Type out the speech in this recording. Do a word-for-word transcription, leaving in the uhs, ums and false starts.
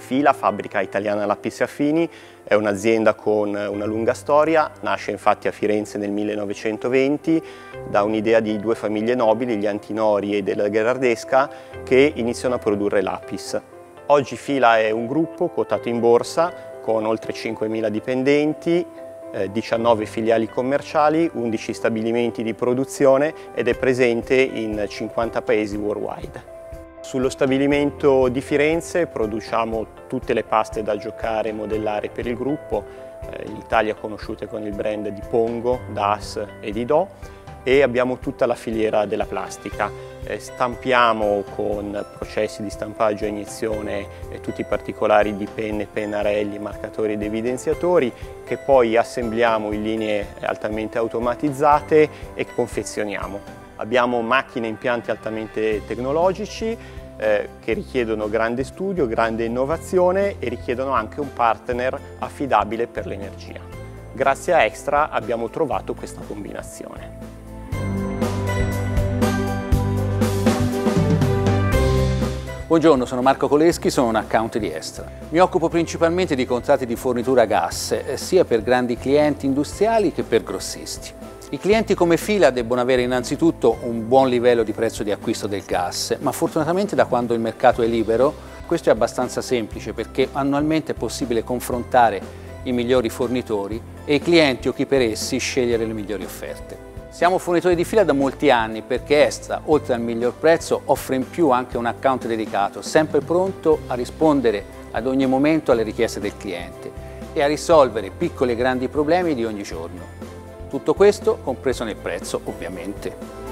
Fila, fabbrica italiana Lapis e Affini, è un'azienda con una lunga storia, nasce infatti a Firenze nel millenovecentoventi da un'idea di due famiglie nobili, gli Antinori e della Gherardesca, che iniziano a produrre lapis. Oggi Fila è un gruppo quotato in borsa con oltre cinquemila dipendenti, eh, diciannove filiali commerciali, undici stabilimenti di produzione ed è presente in cinquanta paesi worldwide. Sullo stabilimento di Firenze produciamo tutte le paste da giocare e modellare per il gruppo, eh, in Italia conosciute con il brand di Pongo, Das e Didò, e abbiamo tutta la filiera della plastica. Eh, stampiamo con processi di stampaggio a iniezione eh, tutti i particolari di penne, pennarelli, marcatori ed evidenziatori che poi assembliamo in linee altamente automatizzate e confezioniamo. Abbiamo macchine e impianti altamente tecnologici eh, che richiedono grande studio, grande innovazione e richiedono anche un partner affidabile per l'energia. Grazie a Extra abbiamo trovato questa combinazione. Buongiorno, sono Marco Coleschi, sono un account di Extra. Mi occupo principalmente di contratti di fornitura a gas, eh, sia per grandi clienti industriali che per grossisti. I clienti come Fila debbono avere innanzitutto un buon livello di prezzo di acquisto del gas, ma fortunatamente da quando il mercato è libero questo è abbastanza semplice perché annualmente è possibile confrontare i migliori fornitori e i clienti o chi per essi scegliere le migliori offerte. Siamo fornitori di Fila da molti anni perché Extra, oltre al miglior prezzo, offre in più anche un account dedicato, sempre pronto a rispondere ad ogni momento alle richieste del cliente e a risolvere piccoli e grandi problemi di ogni giorno. Tutto questo compreso nel prezzo, ovviamente.